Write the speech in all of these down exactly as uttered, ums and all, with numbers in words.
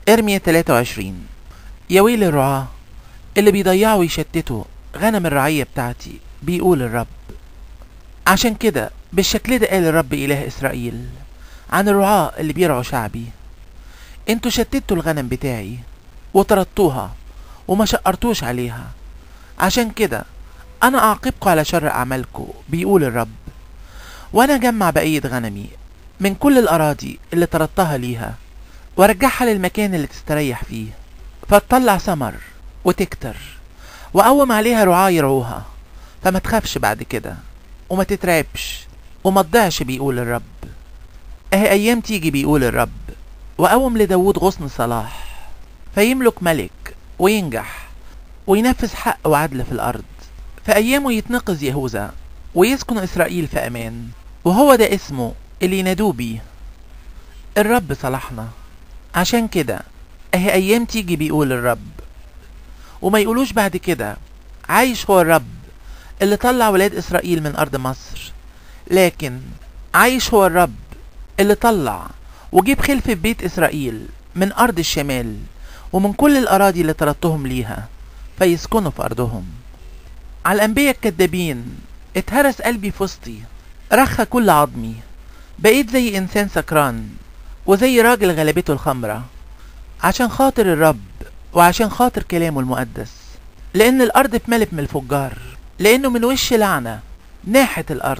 ارميا تلاتة وعشرين. يا ويل الرعاة اللي بيضيعوا ويشتتوا غنم الرعية بتاعتي، بيقول الرب. عشان كده بالشكل ده قال الرب إله إسرائيل عن الرعاة اللي بيرعوا شعبي: انتوا شتتوا الغنم بتاعي وطردتوها وما شقرتوش عليها، عشان كده انا اعاقبكم على شر اعمالكم، بيقول الرب. وانا اجمع بقية غنمي من كل الاراضي اللي طردتها ليها وارجعها للمكان اللي تستريح فيه، فتطلع ثمر وتكتر، واقوم عليها رعاة يرعوها، فما تخافش بعد كده وما تترعبش وما تضيعش، بيقول الرب. اهي ايام تيجي، بيقول الرب، واقوم لداود غصن صلاح، فيملك ملك وينجح وينفذ حق وعدل في الارض. في ايامه يتنقذ يهوذا ويسكن اسرائيل في امان، وهو ده اسمه اللي ينادوه بيه: الرب صلحنا. عشان كده اهي ايام تيجي، بيقول الرب، وما يقولوش بعد كده: عايش هو الرب اللي طلع ولاد اسرائيل من ارض مصر، لكن عايش هو الرب اللي طلع وجيب خلف بيت اسرائيل من ارض الشمال ومن كل الاراضي اللي طردتهم ليها فيسكنوا في ارضهم. على الانبياء الكذابين اتهرس قلبي في وسطي، رخى كل عظمي، بقيت زي انسان سكران وزي راجل غلبته الخمرة، عشان خاطر الرب وعشان خاطر كلامه المقدس. لان الارض اتملت من الفجار، لانه من وش لعنة ناحت الارض،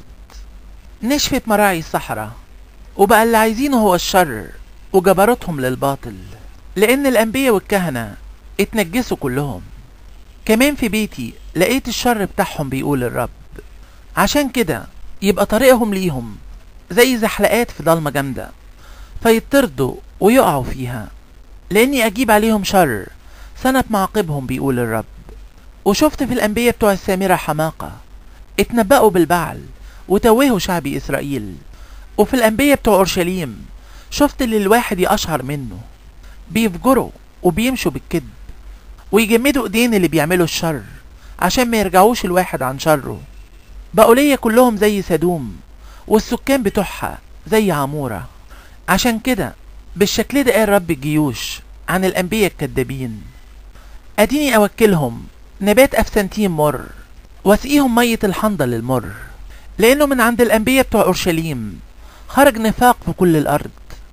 نشفت مراعي الصحراء، وبقى اللي عايزينه هو الشر وجبرتهم للباطل. لان الانبياء والكهنة اتنجسوا كلهم، كمان في بيتي لقيت الشر بتاعهم، بيقول الرب. عشان كده يبقى طريقهم ليهم زي زحلقات في ضلمة جامدة، فيطردوا ويقعوا فيها، لاني اجيب عليهم شر سنة معاقبهم، بيقول الرب. وشفت في الانبياء بتوع السامرة حماقة، اتنبأوا بالبعل وتوهوا شعبي اسرائيل. وفي الانبياء بتوع اورشليم شفت اللي الواحد يقشعر منه، بيفجروا وبيمشوا بالكذب ويجمدوا ايدين اللي بيعملوا الشر عشان ما يرجعوش الواحد عن شره. بقوا ليا كلهم زي سدوم، والسكان بتوعها زي عمورة. عشان كده بالشكل ده قال رب الجيوش عن الانبياء الكذابين: اديني اوكلهم نبات افسنتين مر، واسقيهم مية الحنظل المر، لانه من عند الانبياء بتوع اورشليم خرج نفاق في كل الارض.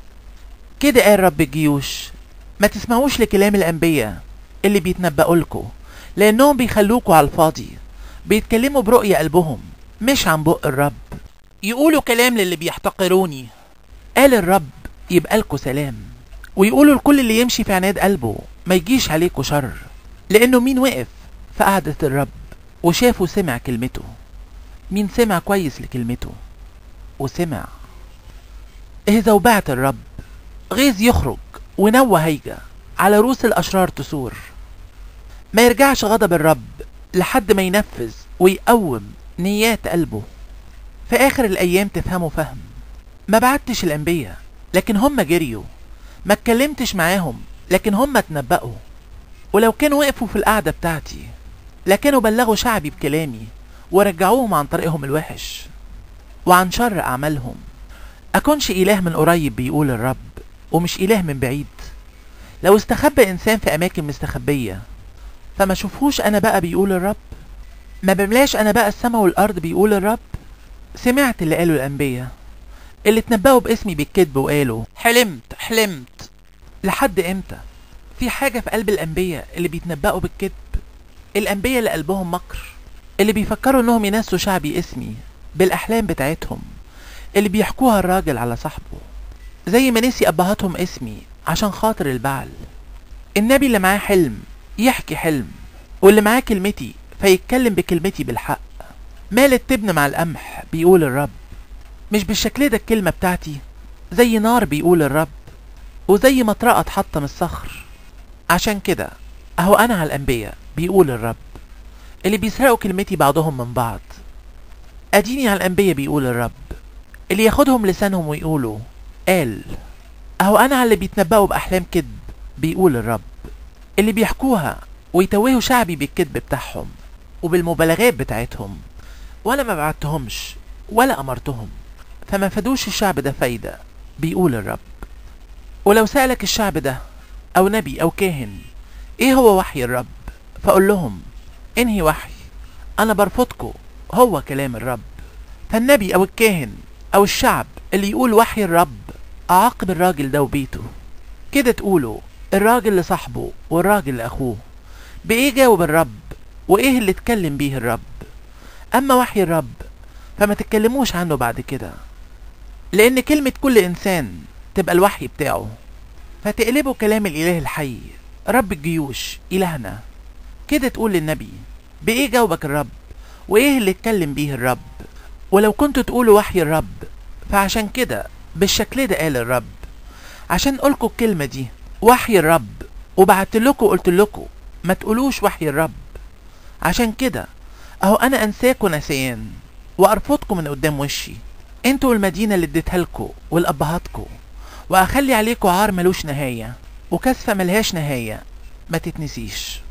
كده قال رب الجيوش: ما تسمعوش لكلام الانبياء اللي بيتنبأوا لكم، لانهم بيخلوكوا على الفاضي، بيتكلموا برؤية قلبهم مش عن بق الرب، يقولوا كلام للي بيحتقروني، قال الرب يبقى لكم سلام، ويقولوا لكل اللي يمشي في عناد قلبه ما يجيش عليكم شر. لانه مين وقف في قعدة الرب وشاف وسمع كلمته؟ مين سمع كويس لكلمته وسمع؟ اذا وبعت الرب غيظ يخرج ونوى هيجة على رؤوس الاشرار تثور. ما يرجعش غضب الرب لحد ما ينفذ ويقوم نيات قلبه. في اخر الايام تفهموا فهم. ما بعتش الانبياء لكن هم جريوا، ما اتكلمتش معاهم لكن هم اتنبأوا. ولو كانوا وقفوا في القعدة بتاعتي لكانوا بلغوا شعبي بكلامي ورجعوهم عن طريقهم الوحش وعن شر اعمالهم. اكونش اله من قريب، بيقول الرب، ومش اله من بعيد. لو استخبى انسان في اماكن مستخبية فما شوفهوش انا بقى، بيقول الرب. ما بملاش انا بقى السماء والارض، بيقول الرب. سمعت اللي قالوا الانبياء اللي اتنبأوا باسمي بالكذب وقالوا حلمت حلمت. لحد امتى في حاجة في قلب الانبياء اللي بيتنبأوا بالكذب؟ الانبياء اللي قلبهم مكر، اللي بيفكروا انهم ينسوا شعبي اسمي بالاحلام بتاعتهم اللي بيحكوها الراجل على صاحبه، زي ما نسي ابهاتهم اسمي عشان خاطر البعل. النبي اللي معاه حلم يحكي حلم، واللي معاه كلمتي فيتكلم بكلمتي بالحق. مال التبن مع القمح، بيقول الرب. مش بالشكل ده الكلمة بتاعتي زي نار، بيقول الرب، وزي مطرقة اتحط من الصخر. عشان كده اهو انا على الانبياء، بيقول الرب، اللي بيسرقوا كلمتي بعضهم من بعض. اديني على الانبياء، بيقول الرب، اللي ياخدهم لسانهم ويقولوا قال. اهو انا على اللي بيتنبأوا باحلام كذب، بيقول الرب، اللي بيحكوها ويتوهوا شعبي بالكذب بتاعهم وبالمبالغات بتاعتهم، وانا ما بعتهمش ولا امرتهم، فما فادوش الشعب ده فايدة، بيقول الرب. ولو سألك الشعب ده او نبي او كاهن ايه هو وحي الرب، فاقول لهم انهي وحي؟ انا برفضكم، هو كلام الرب. فالنبي او الكاهن او الشعب اللي يقول وحي الرب اعاقب الراجل ده وبيته. كده تقولوا الراجل لصاحبه والراجل لاخوه. بايه جاوب الرب وايه اللي اتكلم بيه الرب؟ اما وحي الرب فما تتكلموش عنه بعد كده، لان كلمة كل انسان تبقى الوحي بتاعه، فتقلبوا كلام الاله الحي رب الجيوش الهنا. كده تقول للنبي بايه جاوبك الرب وايه اللي اتكلم بيه الرب؟ ولو كنتوا تقولوا وحي الرب فعشان كده بالشكل ده قال الرب، عشان قولكوا الكلمة دي وحي الرب وبعت لكم قلت لكم ما تقولوش وحي الرب. عشان كده اهو انا انساكوا نسيان وارفضكم من قدام وشي، انتوا المدينة اللي اديتها لكم والابهاتكم، واخلي عليكم عار ملوش نهاية وكسفة ملهاش نهاية ما تتنسيش.